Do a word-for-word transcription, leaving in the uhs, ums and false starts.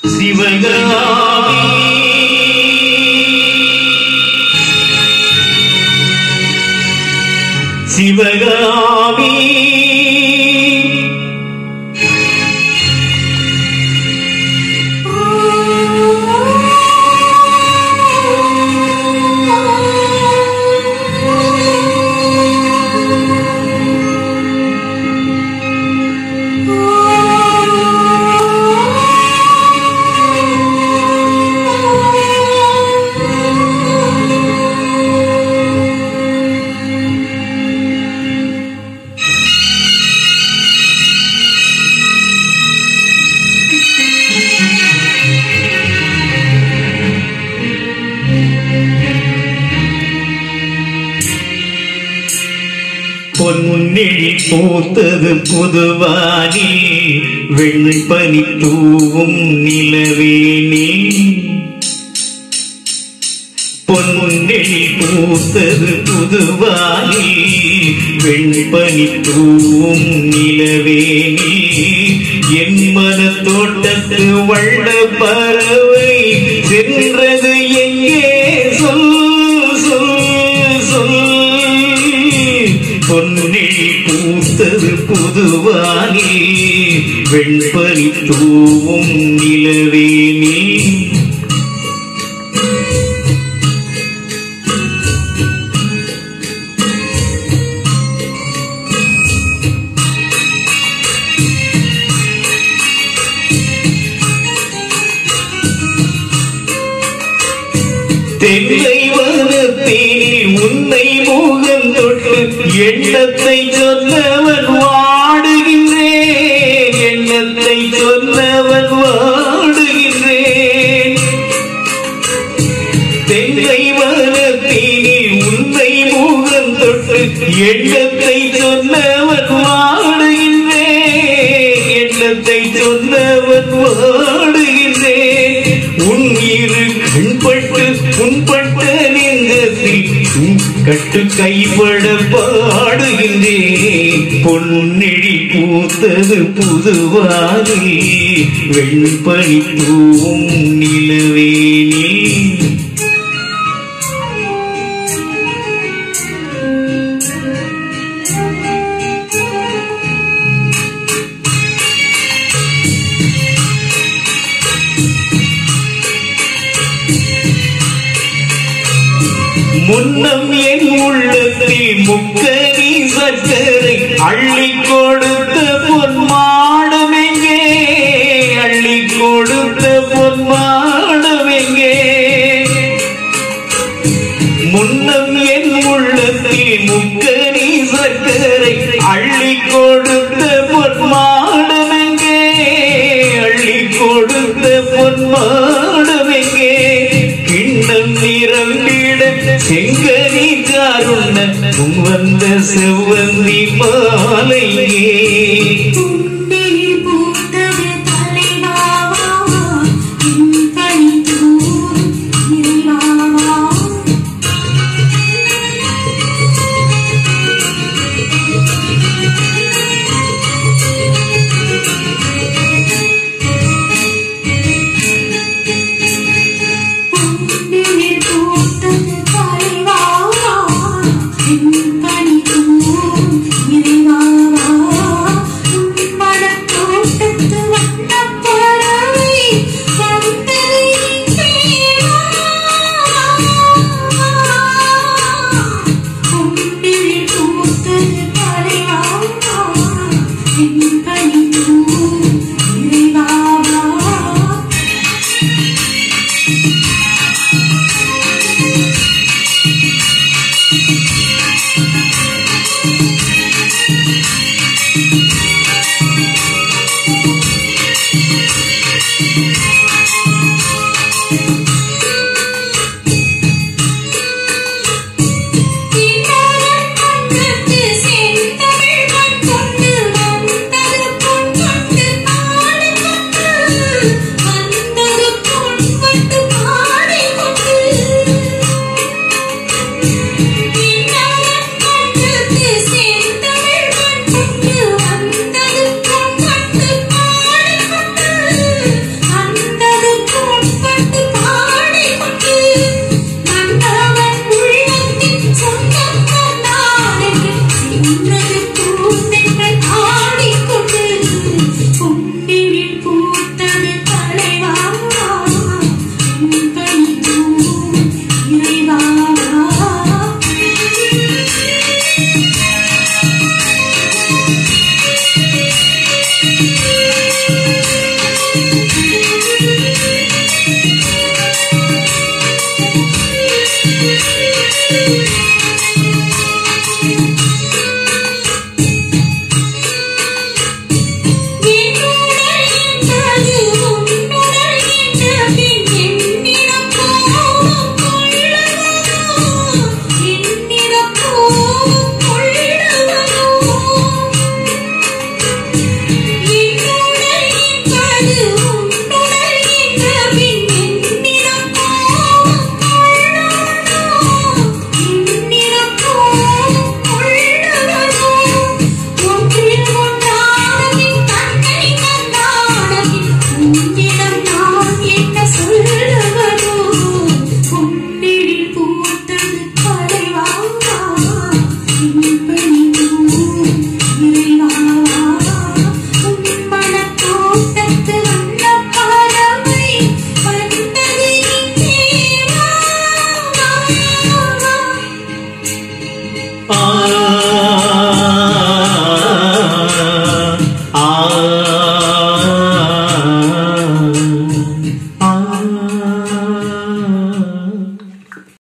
சிவகாமி சிவகாமி பொன்னெழி பூத்தது புதுவானி வெண்பனி தூவும் நிலவேனி பொன்னெழி பூத்தது புதுவானி வெண்பனி தூவும் நிலவேனி என் மன தோட்டத்து வள்ள பறவை சென்றது எங்கே சொல் சொல் சொல் பொன்னெழி பூத்தது புதுவானி வெண்பனி தூவும் நிலவேனி தென்னை வனத்தில் உன்னை முகம் தொட்டு எண்ணத்தை சொன்னவன் வாடுகின்றேன் எண்ணத்தை சொன்னவன் வாடுகின்றேன் தென்னை வனத்தில் உன்னை முகம் தொட்டு எண்ணத்தை சொன்னவன் வாடுகின்றேன் எண்ணத்தை சொன்னவன் வாடுகின்றேன் உன் இரு கண்பட்டு புண்பட்ட நெஞ்சத்தில் கட்டு கைப்பட பாடுகின்றேன் பொன்னெழி பூத்தது புதுவாகி வெண்பனி தூவும் நிலவேனி முன்னம் என் உள்ளத்தில் முக்கனி சக்கரை அள்ளி கொடுத்த பொன்மாடம் எங்கே அள்ளி கொடுத்த பொன்மாடம் எங்கே முன்னம் என் உள்ளத்தில் முக்கனி சக்கரை அள்ளி கொடுத்த பொன்மாடம் எங்கே அள்ளி கொடுத்த பொன்மாடம் எங்கே கிண்ணம் நிரம்பிட செங்கனி காருண்ண வந்த செவ்வன்